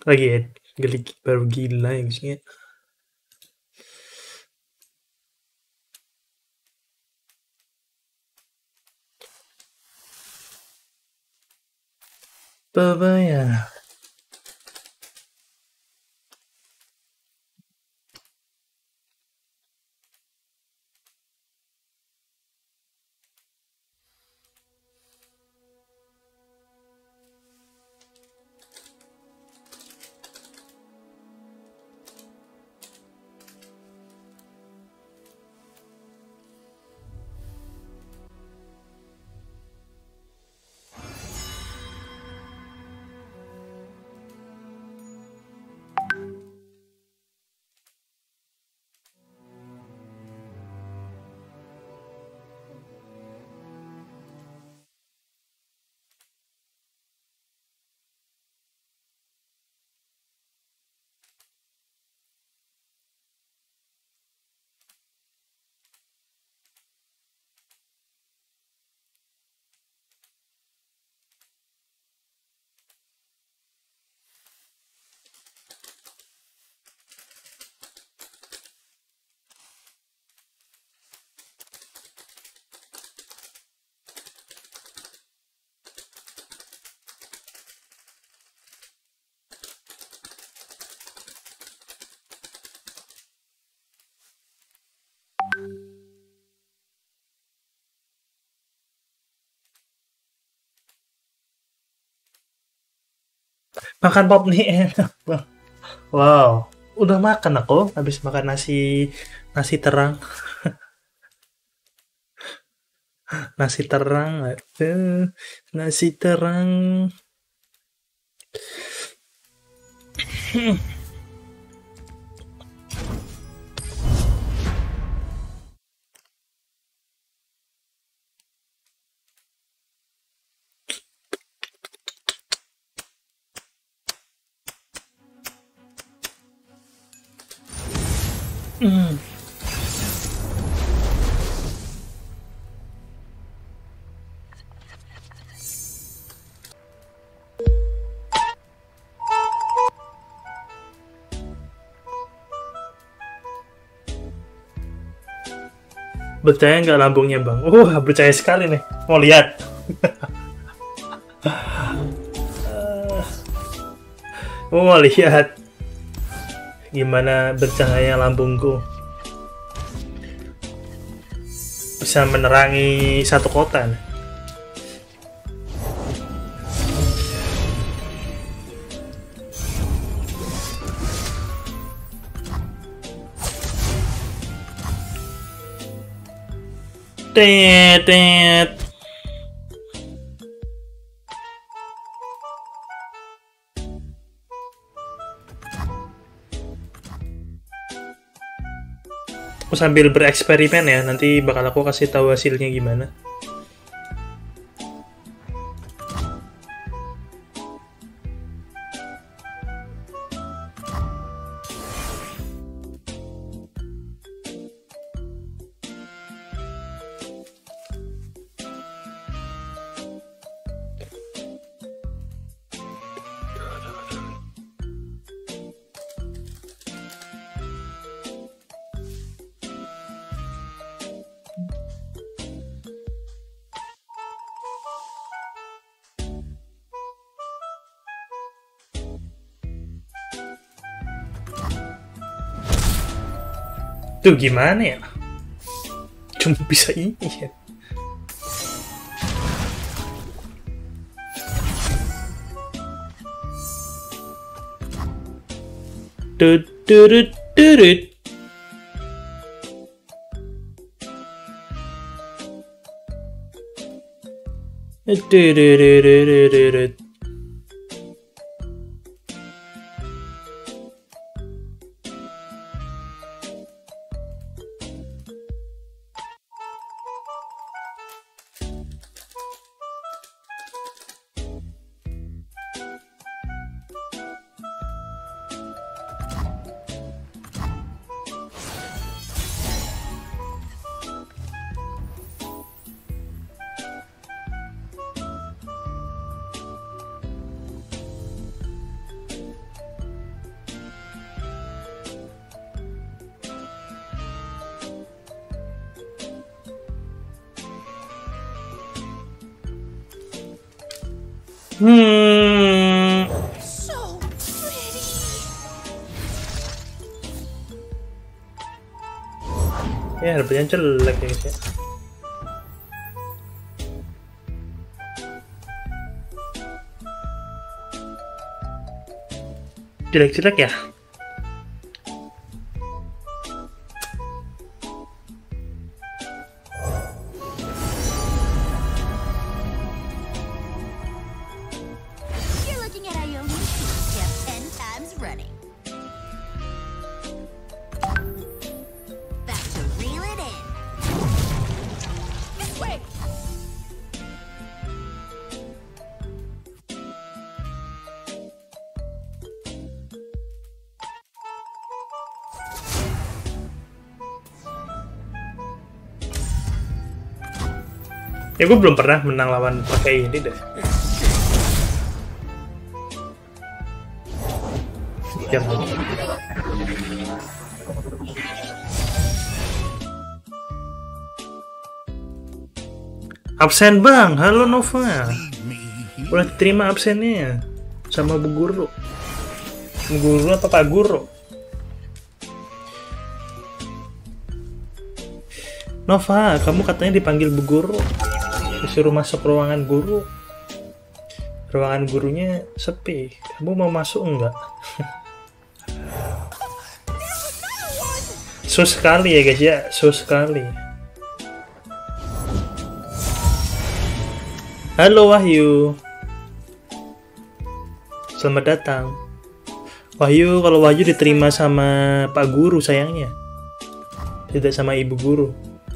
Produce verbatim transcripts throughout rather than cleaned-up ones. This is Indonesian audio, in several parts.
lagi ya, geli baru gila ya maksudnya. Apa ya? Makan pop nih enak bang. Wow, udah makan aku habis makan nasi nasi terang. Nasi terang, aduh, nasi terang. Hmm. Percaya nggak lambungnya bang? Wah, percaya sekali nih. Mau lihat? Mau lihat gimana bercahaya lambungku bisa menerangi satu kota nih. Tet, tet. Aku sambil bereksperimen ya, nanti bakal aku kasih tahu hasilnya gimana. Tuh gimana ya? Cuma bisa ini ya. Tut tut tut. Tut. Hmm. So pretty. Ya, harganya jelek ya guys ya. Jelek-jelek ya. You're looking at Iomi step ten times running. Back to reel it in. This way. Ya gue belum pernah menang lawan pakai ini deh. Jam. Absen bang, halo Nova. Boleh terima absennya sama Bu Guru. Bu Guru apa Pak Guru? Nova, kamu katanya dipanggil Bu Guru. Disuruh masuk ruangan guru. Ruangan gurunya sepi. Kamu mau masuk enggak? So sekali ya guys ya, so sekali. Halo Wahyu. Selamat datang. Wahyu, kalau Wahyu diterima sama Pak Guru sayangnya. Tidak sama Ibu Guru.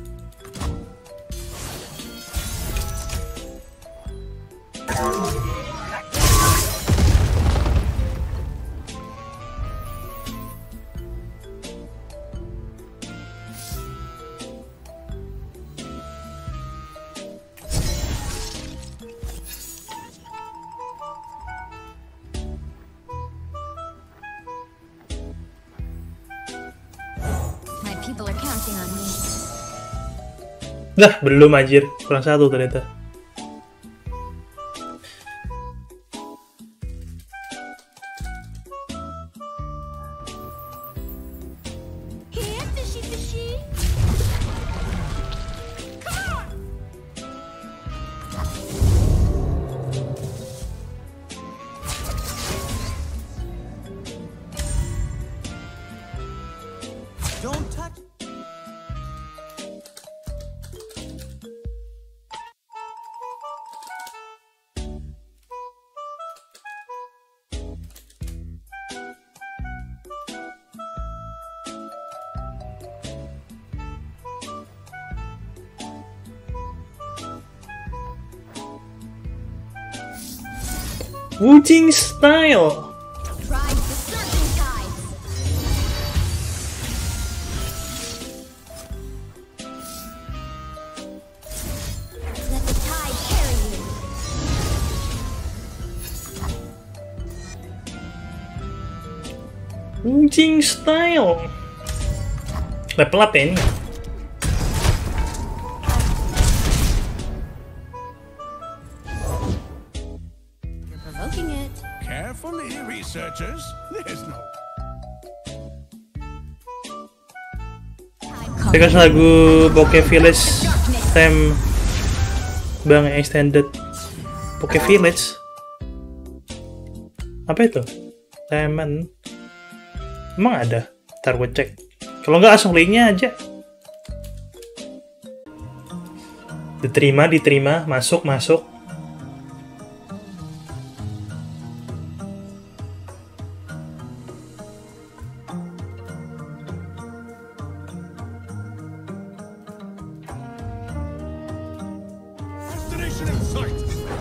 People are counting on me. Dah, belum anjir. Kurang satu ternyata. Here, fishy, fishy. Come on. Don't touch. Wujing style. Drive the surging tides. Let the tide carry you. Wujing style. Level up ya ini. You're provoking it. Carefully, researchers. There's no. Time Dikasih lagu Poke Village theme Bang extended. Poke Village. Apa itu? Temen. Emang ada? Ntar gue cek. Kalau nggak langsung linknya aja. Diterima, diterima, masuk, masuk. Destination in sight.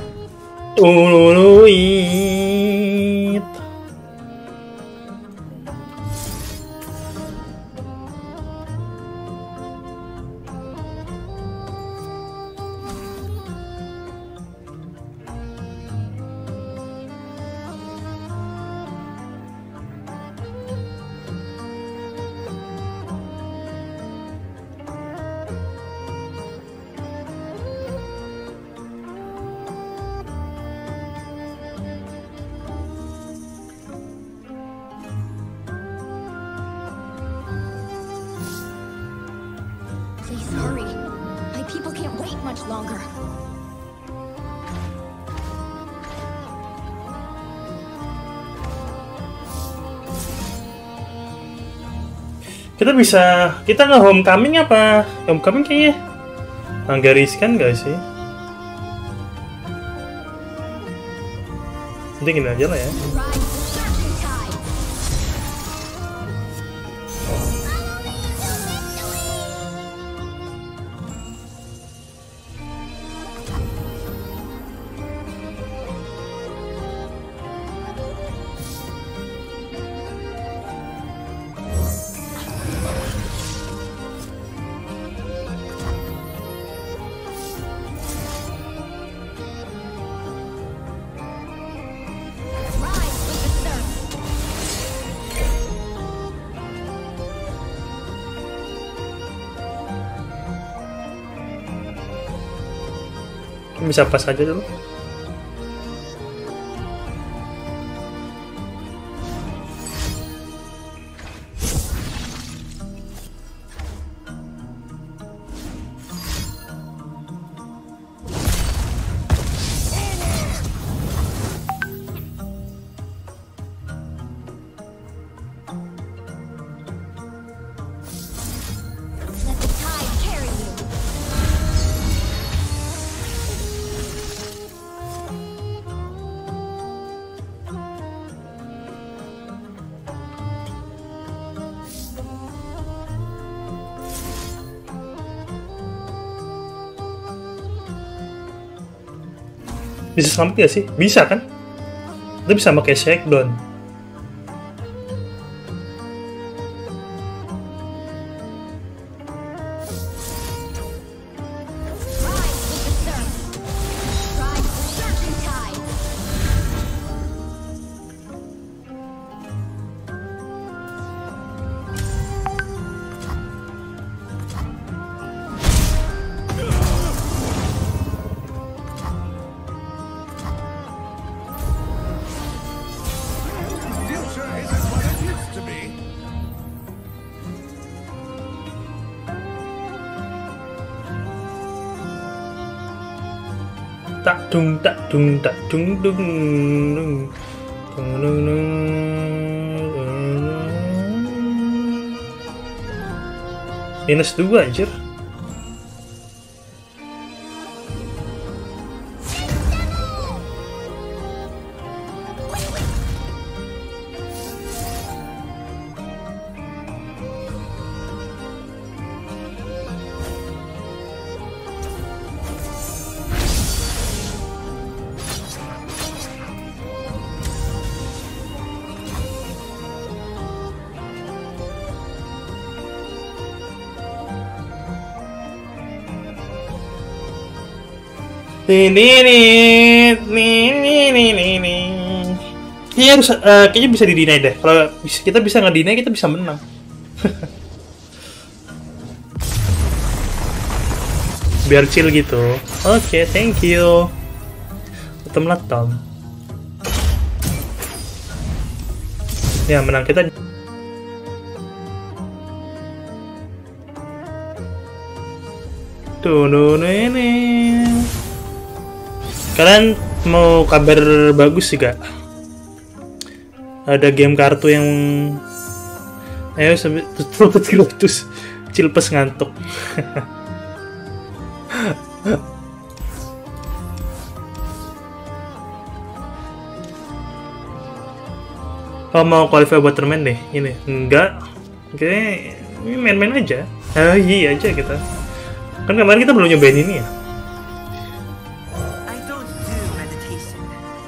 Uluit. much longer. Kita bisa, kita nge homecoming apa? Homecoming kayaknya agak riskan gak sih? Nanti gini aja lah ya. Ride the surging tide. Ride with the surf. Bisa pas aja dulu. Let the tide carry you. Bisa selamat gak sih? Bisa kan? Kita bisa pakai shakedown. Ride with the surf. Ride the surging tide. Future isn't what it used to be. Tak dung tak dung tak dung dung dung dung dung dung. Minus dua anjir. Nih nih nih nih nih nih nih nih. Kayaknya harus, eh, kayaknya bisa di-deny deh. Kalau bis- kita bisa nge-deny, kita bisa menang. Biar chill gitu. Oke, thank you. Tom Tom. Ya, menang kita. Tuh, tuh, ini. Kalian mau kabar bagus sih gak? Ada game kartu yang ayo sampai terus cilpes ngantuk. Oh, mau qualify buat turnamen deh ini? Enggak. Oke, ini main-main aja. Ah, iya aja kita. Kan kemarin kita belum nyobain ini ya. I don't do meditation.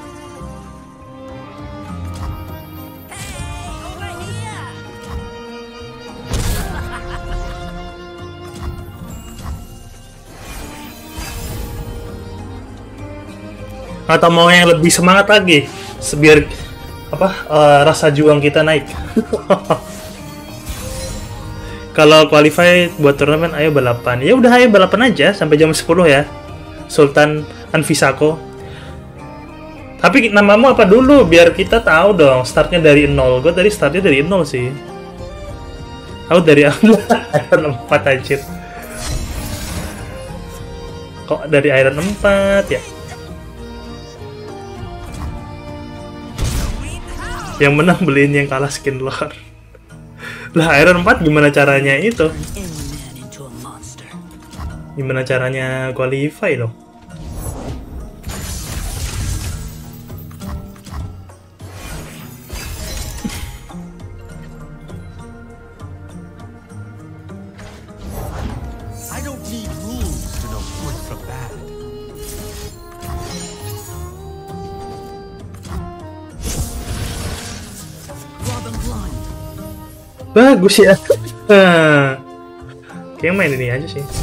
Atau mau yang lebih semangat lagi, biar apa eh, rasa juang kita naik. Kalau qualify buat turnamen, ayo balapan. Ya udah, ayo balapan aja sampai jam sepuluh ya, Sultan Anvisako. Tapi namamu apa dulu biar kita tahu dong. Startnya dari nol. Gue tadi startnya dari nol sih. Aku dari empat anjir. kok dari Iron empat ya? Yang menang beliin yang kalah skin lore. Lah Iron empat gimana caranya itu? Any man into a monster. Gimana caranya qualify loh? I don't need rules to know good from bad. Draw them blind. Bagus ya. Nah, kayaknya main ini aja sih.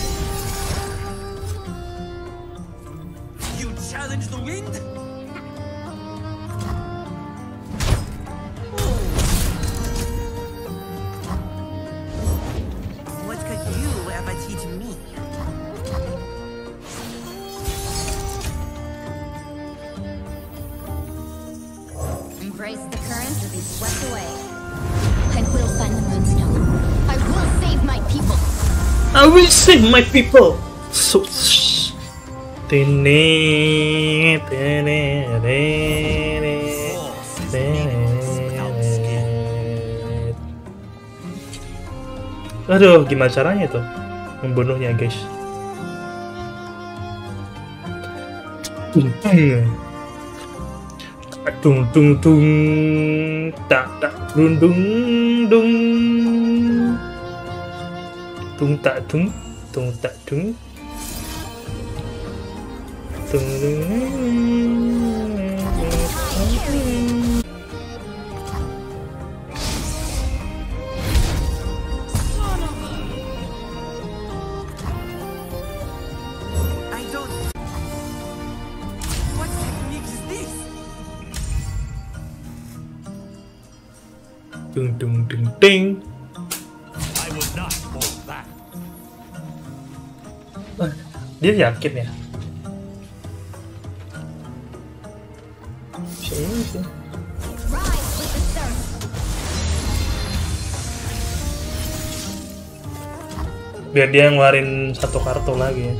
You challenge the wind? What could you ever teach me? Embrace the currents or be swept away. I will find the moonstone. I will save my people. I will save my people. So, tene, tene, tene, tene. Aduh, gimana caranya tuh membunuhnya, guys? Dung dung dung, tak tak dung dung dung, dung tak dung, dung tak dung, dung dung. I don't. What technique is this? Dung dung dung ding. I will not hold back. Dia yakin ya? Sini sih. Rise with the surf. Biar dia ngeluarin satu kartu lagi ya.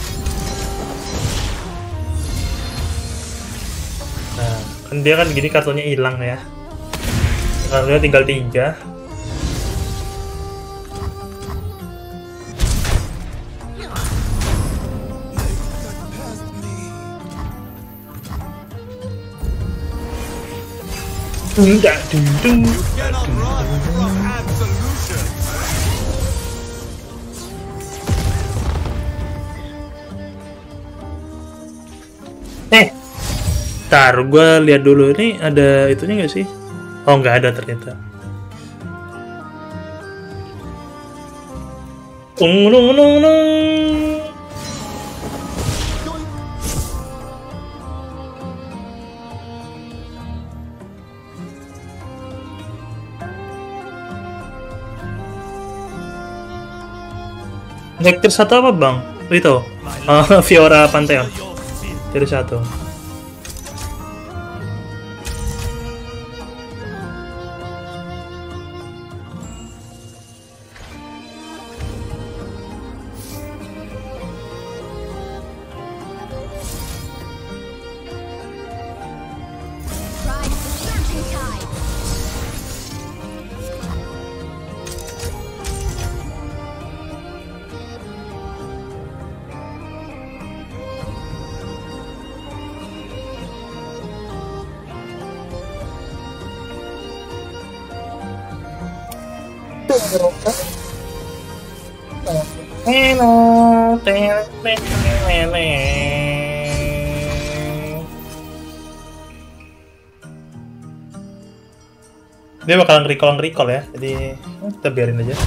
Nah, kan dia kan gini kartunya hilang ya. Kartunya tinggal tiga. Enggak, dung dung. Cannot run from absolution. Eh, tar, gue lihat dulu ini ada itunya nggak sih? Oh, nggak ada ternyata. Ung, nung, nung, nung. Sektor satu apa bang? Itu, uh, Fiora Pantheon. Jadi satu. Ride the surging tide. Dia bakalan recall recall ya, jadi kita biarin aja.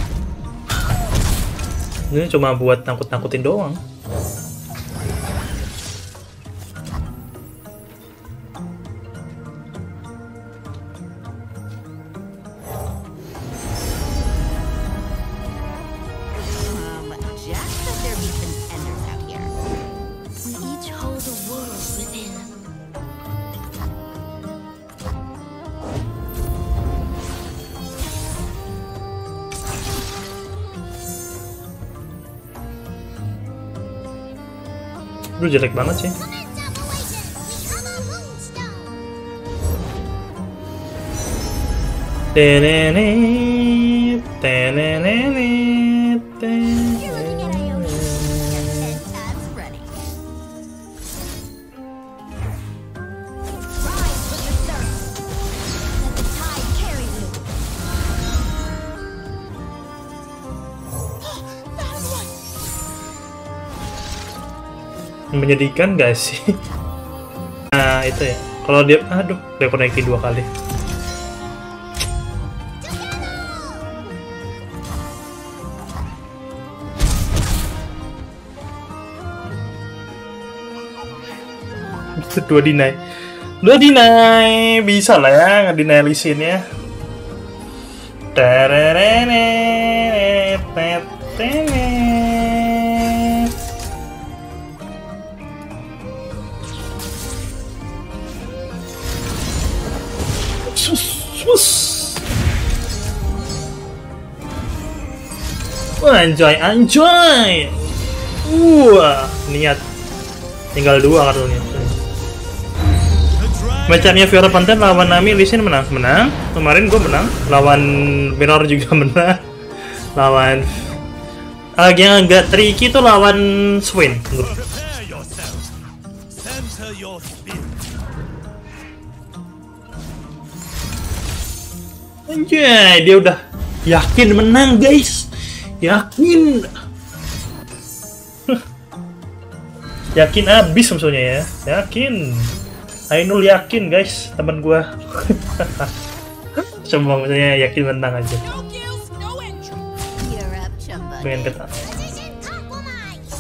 Ini cuma buat nakut-nakutin doang. Um, Jack said there'd be contenders out here. We each hold a world within. Lu jelek banget sih. Tenene, tenene, tenene. That's ready. Rise with the surf. Let the tide carry you. Menyedihkan gak sih? Nah itu ya. Kalau dia, aduh, dekoneksi dua kali. Dua deny, dua deny, bisa lah ya ngedenialisin ya. Tererene, tetene. Sus, sus. Anjay, anjay. Wah, niat. Tinggal dua kartunya. Macamnya Fiora Panten lawan Nami Lee Sin menang, menang. Kemarin gue menang, lawan Mirror juga menang, lawan uh, yang agak tricky tuh lawan Swain. Prepare yourself. Center your spirit. Anjay, dia udah yakin menang guys, yakin, yakin abis maksudnya ya, yakin. Ainul yakin guys, teman gua. Semua maksudnya yakin menang aja. No gills, no entry. You're up, chumba. Pengen kata. Position compromise.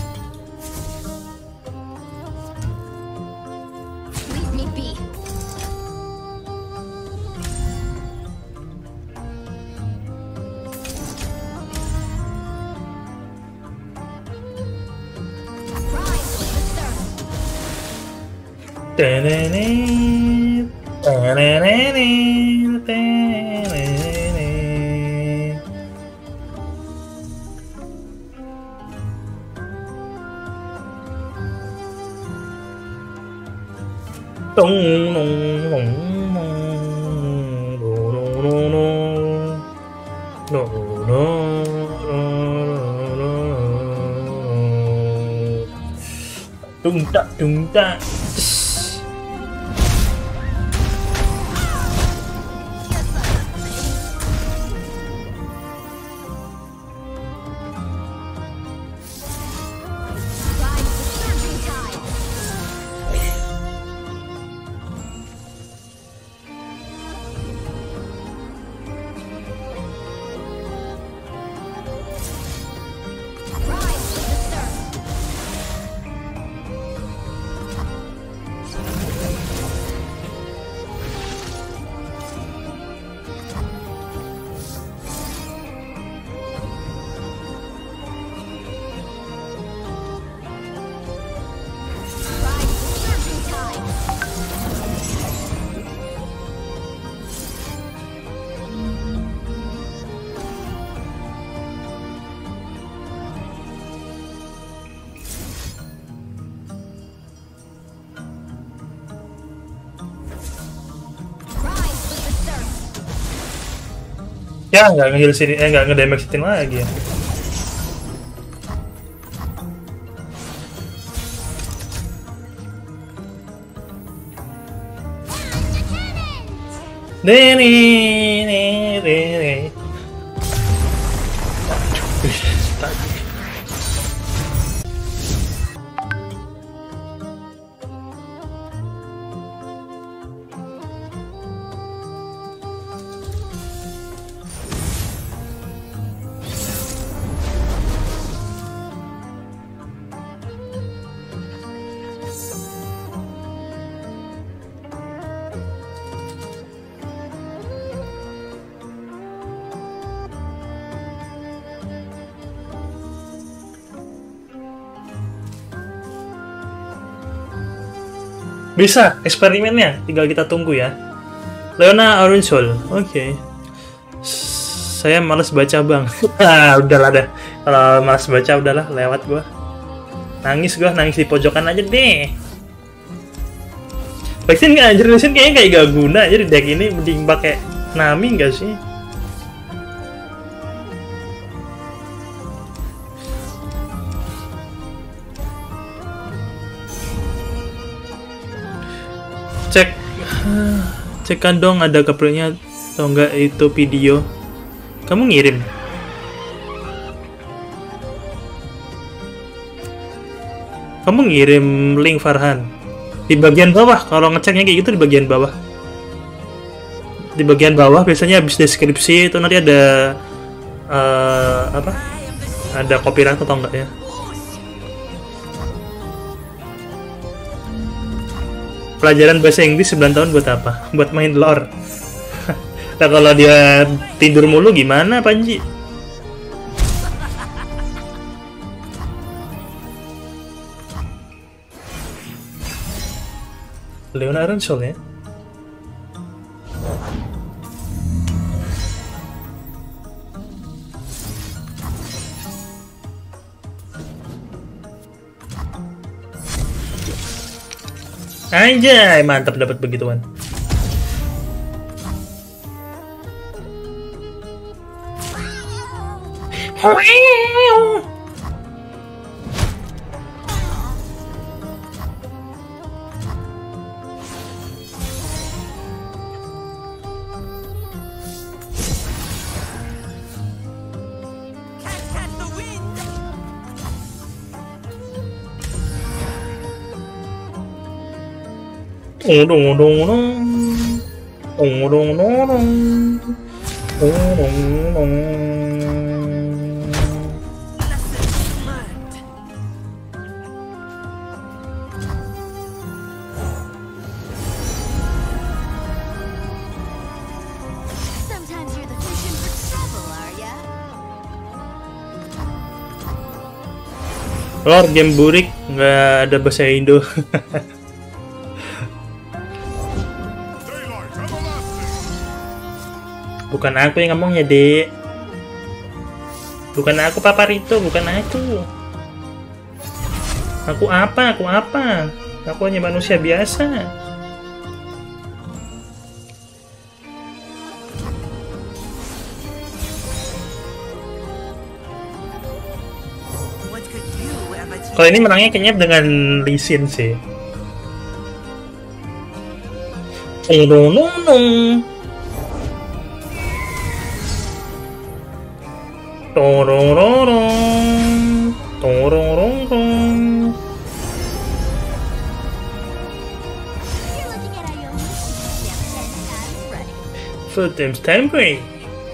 Leave me be. Rise with the surf. Tenene, tenene, tenene. Tung nung nung nung nung nung nung nung tung tak tung tak. Ride the surging tide. Rise with the surf. Ride the surging tide. Rise with the surf. Ya nggak nge-heal sini, eh nggak nge-damage sitin lagi ya. Nene, nene, nene. Bisa eksperimennya, tinggal kita tunggu ya. Leona Orange Soul, oke. Okay. Saya males baca bang. Ah, udahlah dah. Kalau males baca udahlah, lewat gua. Nangis gua, nangis di pojokan aja deh. Vaksin nggak anjir, vaksin kayaknya kayak gak guna. Jadi deck ini mending pakai Nami nggak sih? Cek, cekkan dong ada covernya atau enggak itu video. Kamu ngirim? Kamu ngirim link Farhan di bagian bawah. Kalau ngeceknya kayak gitu di bagian bawah. Di bagian bawah biasanya habis deskripsi itu nanti ada uh, apa? Ada copyright atau enggak ya? Pelajaran bahasa Inggris sembilan tahun buat apa? Buat main lore. Nah kalau dia tidur mulu gimana Panji? Leona Aronsol ya? Anjay, mantap dapat begituan. Dong dong dong dong dong dong dong dong dong dong. Sometimes you're the fishing for trouble, are ya? Lord game burik nggak ada bahasa Indo. Bukan aku yang ngomongnya, Dek. Bukan aku Paparito, bukan aku. Aku apa? Aku apa? Aku hanya manusia biasa. Kalau ini menangnya kayaknya dengan Lee Sin sih. Nung nung nung. Torororong, torororong. You're looking at Ionia. Step ten times running. Full times time break.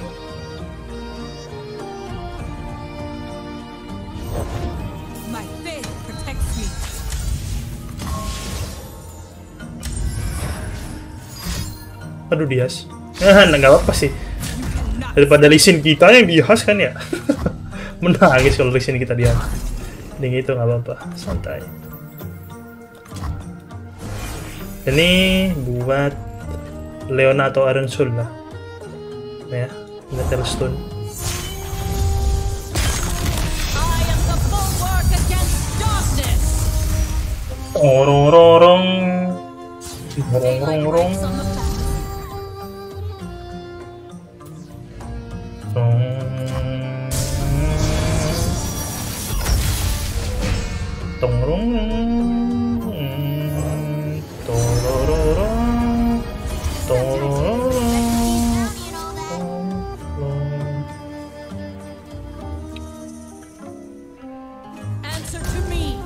My faith protects me. Aduh Dias. Ah, nggak apa-apa sih. Daripada lisin kita yang dihas kan ya. Menangis kalau lisin kita dia. Ini itu nggak apa-apa, santai. Ini buat Leona atau Aronsol lah. Ya, Metal Stone. I am the bulwark against darkness. Orororong. Orororong. Tongrong, torororong, torororong, torororong. Answer to me.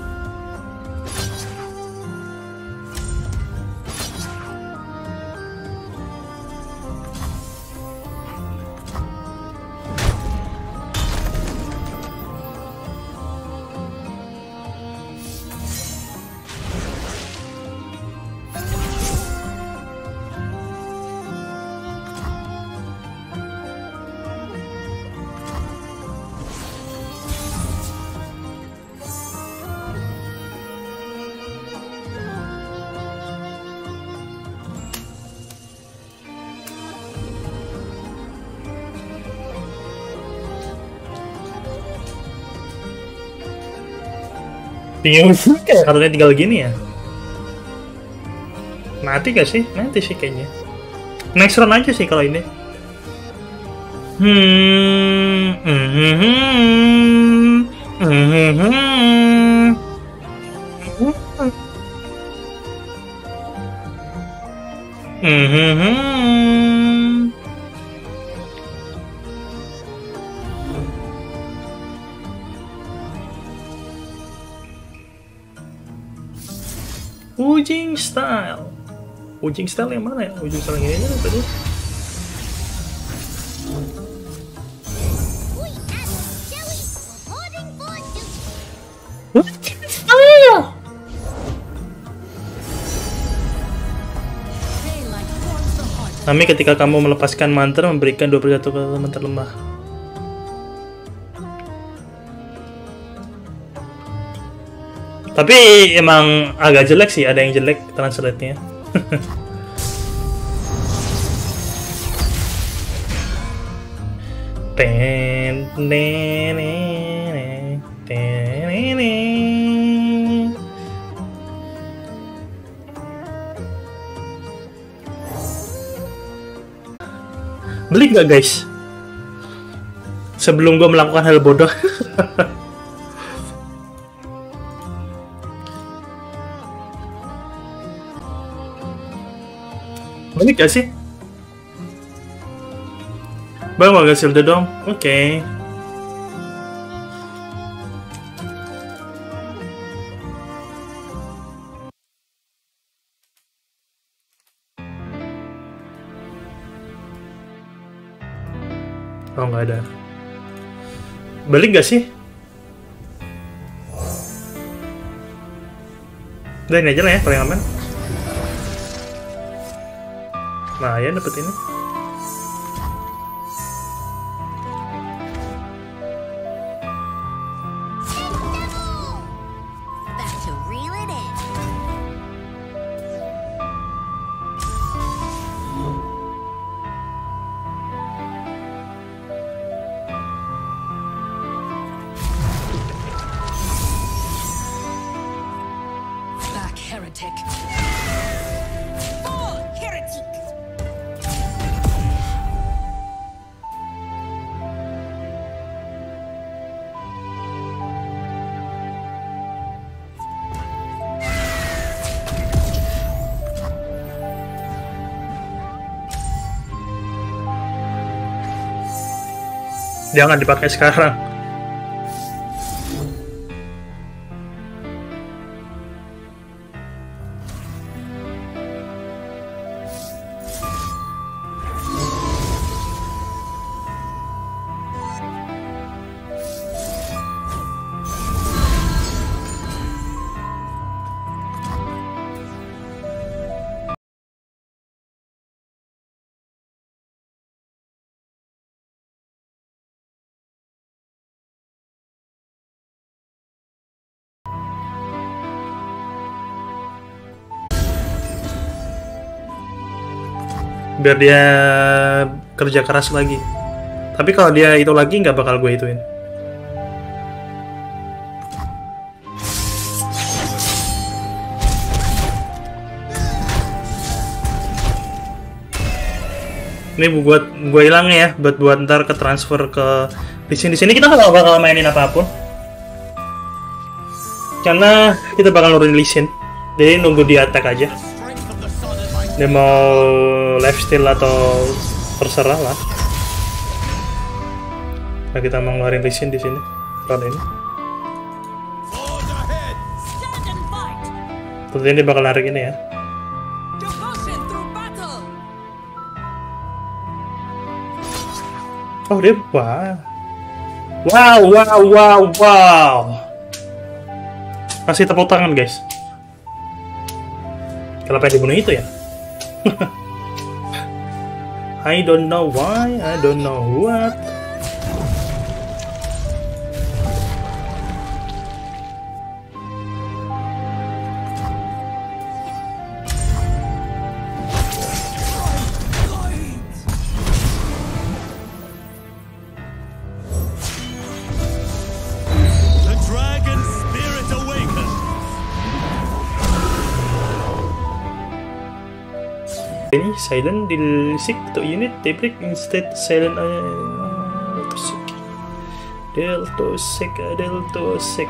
Bingung kayak katanya tinggal gini ya. Mati gak sih? Mati sih kayaknya. Next round aja sih kalau ini. Hmm. Hmm. Hmm. Hmm. Hmm. Hmm. Hmm. Ujing style. Ujing style yang mana ya? Ujing style yang ini aja tadi. Ujing style. Kami ketika kamu melepaskan mantra memberikan dua puluh satu kata mantra lemah. Tapi emang agak jelek sih, ada yang jelek translate-nya. Ten, ten, ten, ten, ten. Beli nggak guys? Sebelum gue melakukan hal bodoh. Balik gak sih? Bang, mau Silda dong? Oke. Okay. Oh, nggak ada. Balik gak sih? Udah ini aja lah ya, paling aman. Nah, ya dapet ini. Back to reel it in. Back, heretic. Fall, heretic. Jangan dipakai sekarang. Biar dia kerja keras lagi. Tapi kalau dia itu lagi nggak bakal gue ituin. Ini buat gue hilang ya, buat buat ntar ke transfer ke di sini. Di sini kita nggak bakal mainin apapun, karena kita bakal nurunin Lee Sin. Jadi nunggu dia attack aja. Dia mau lifesteal atau terserah lah. Nah, kita mau ngeluarin Lee Sin di sini. Round ini. Tentunya dia bakal narik ini ya. Oh, dia wah. Wow, wow, wow, wow. Kasih tepuk tangan, guys. Kenapa yang dibunuh itu ya? I don't know why, I don't know what. The dragon spirit awakens. Ini silent deal sick to unit they break instead silent uh, to sick deal to sick deal to sick.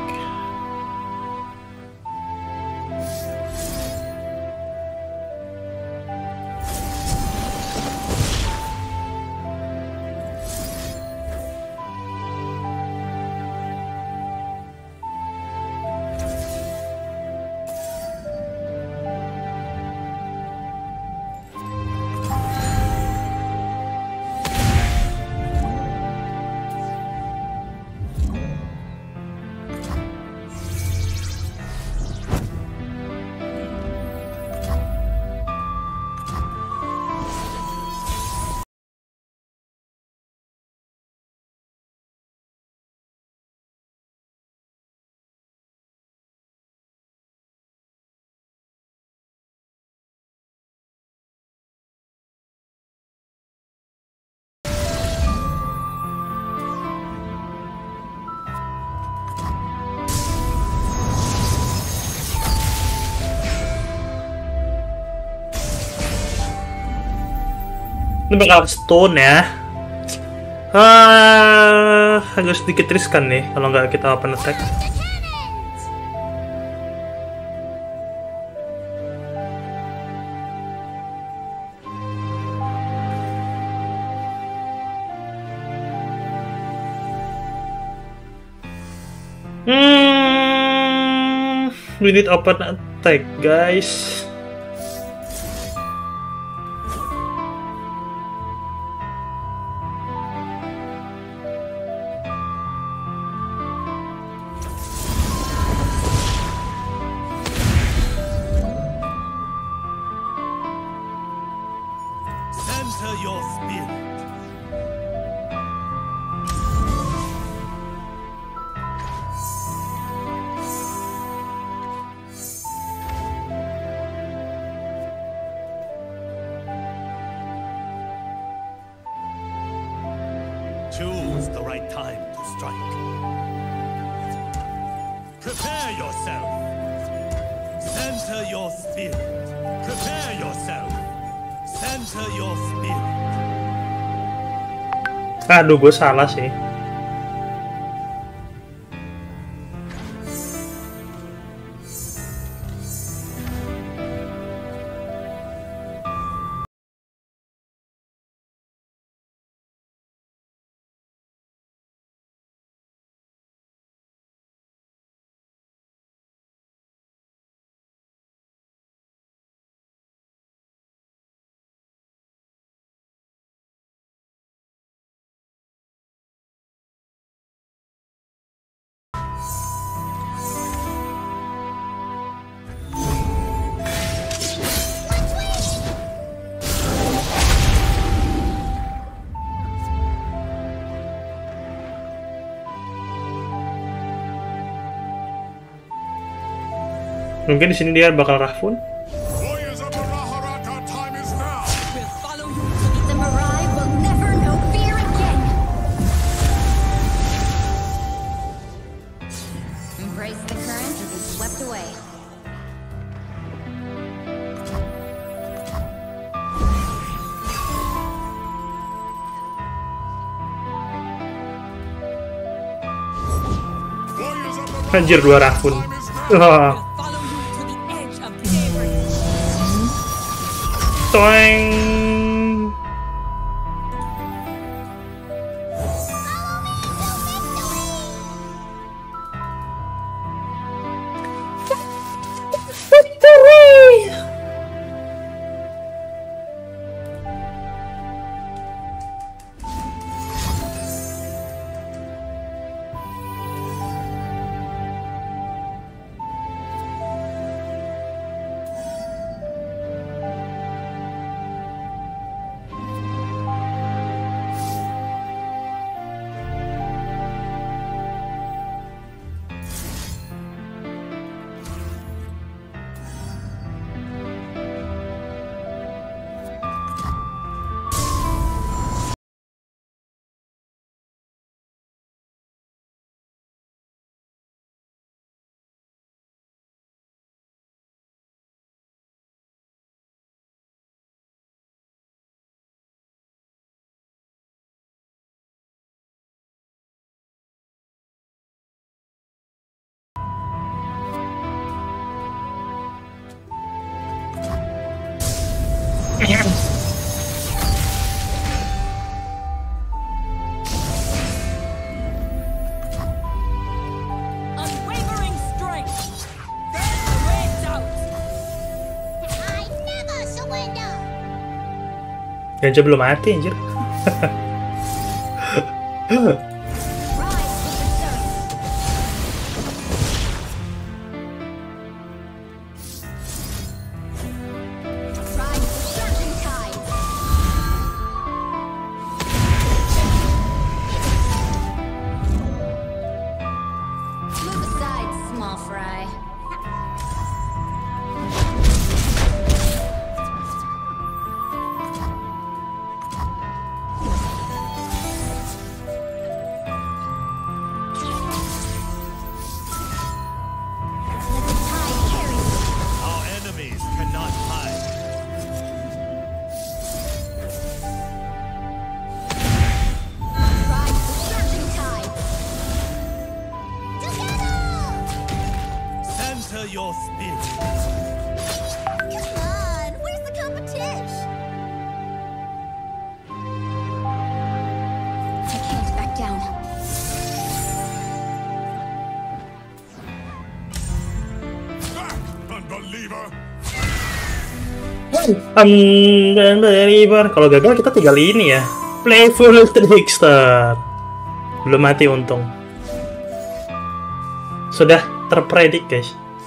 Ini bakal stone ya. Ah, agak sedikit riskan nih kalau nggak kita open attack. Hmm, we need open attack, guys. Center your spirit. Choose the right time to strike. Prepare yourself. Center your spirit. Prepare yourself. Center your spirit. Aduh, gue salah sih. Mungkin di sini dia bakal Rahfun. Warriors of the Maharata, time is now. We'll follow you to the The Mirai will never know fear again. Embrace the current or be swept away. Warriors of the Anjir, dua Rahfun. time is now. Wah, follow you to the edge of daybreak. toeng. Unwavering strength. There's the raids out. I never surrender. Ganja belum mati anjir. Rise with the surf. Ride the surging tide. Move aside, small fry. Let the tide carry you. Our enemies cannot hide. Ride the surging tide. Together! Center your spirit. Come on, where's the competition? I can't back down. Unbeliever. Um, dan believer. Kalau gagal kita tinggal ini ya. Playful Trickster. Belum mati untung. Sudah terpredik guys.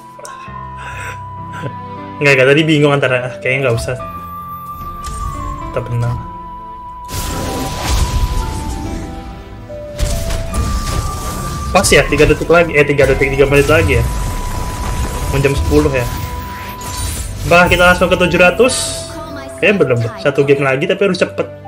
Enggak, enggak, tadi bingung antara ah, kayaknya nggak usah. Kita benar. Pas ya, tiga detik lagi. Eh, tiga detik, tiga menit lagi ya. Mau jam sepuluh ya. Bah, kita langsung ke tujuh ratus. Call my Kayaknya belum deh. tide. Satu game lagi tapi harus cepet.